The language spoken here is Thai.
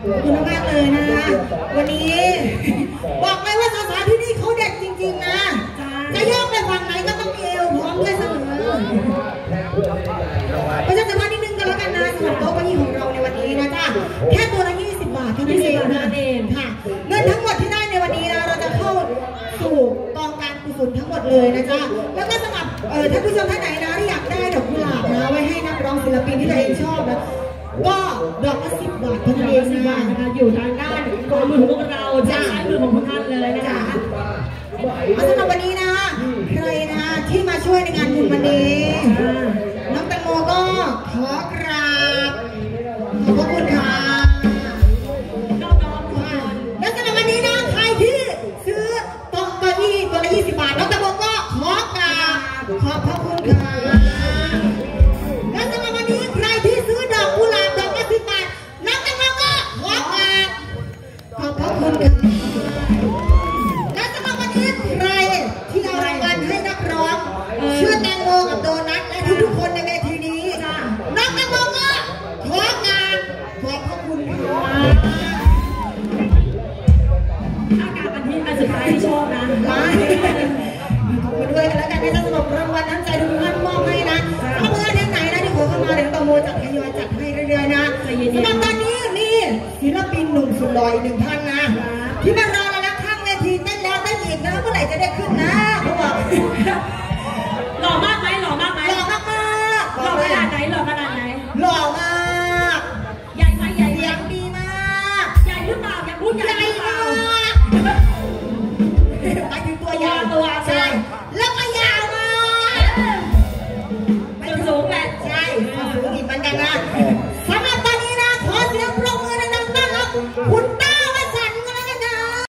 ขอบคุณมากเลยนะวันนี้บอกเลยว่าสาวๆที่นี่เขาเด็ดจริงๆนะจะโยกไปฝั่งไหนก็ต้องมีเอวพร้อมด้วยเสมอประชาสัมพันธ์นิดนึงกันแล้วกันนะสำหรับโต๊ะเก้าอี้ของเราในวันนี้นะจ๊ะแค่ตัวละ20 บาทเท่านั้นเองนะค่ะเงินทั้งหมดที่ได้ในวันนี้นะเราจะเข้าสู่กองการกุศลทั้งหมดเลยนะจ๊ะแล้วก็สำหรับท่านผู้ชมท่านไหนนะที่อยากได้ดอกกุหลาบนะไว้ให้นักร้องศิลปินที่ตัวเองชอบนะก็ดอกละ10 บาทเท่านั้นเองนะคะอยู่ทางด้านขวามือของพวกเราจะซ้ายมือของพวกท่านเลยนะคะสำหรับวันนี้นะใครนะที่มาช่วยในงานบุญวันนี้น้องแตงโมก็ขอกราบขอบพระคุณค่ะน้องๆค่ะและสำหรับวันนี้นะใครที่ซื้อโต๊ะเก้าอี้ตัวละ20 บาทน้องแตงโมก็ขอกราบขอบพระคุณค่ะและสำหรับวันนี้ใครที่ซื้อดอกกุหลาบดอกละ10 บาทน้องแตงโมก็ขอกราบขอบพระคุณค่ะและสำหรับวันนี้ใครที่เอารางวัลให้นักร้องชื่อแตงโมกับโดนัทและทุกคนในเวทีนี้น้องแตงโมก็ขอกราบขอบพระคุณค่ะอากาศวันที่อันสุดท้ายที่ชอบนะขอบคุณด้วยกันแล้วกันในสำหรับรางวัลน้ำใจทุกท่านมอบให้นะถ้าเมื่อไหนนะที่ขอเข้ามาเดี๋ยวแตงโมจัดทยอยจัดให้เรื่อยๆนะสำหรับตอนนี้มีศิลปินหนุ่มสุดหล่ออีก1 ท่านนะที่มารอ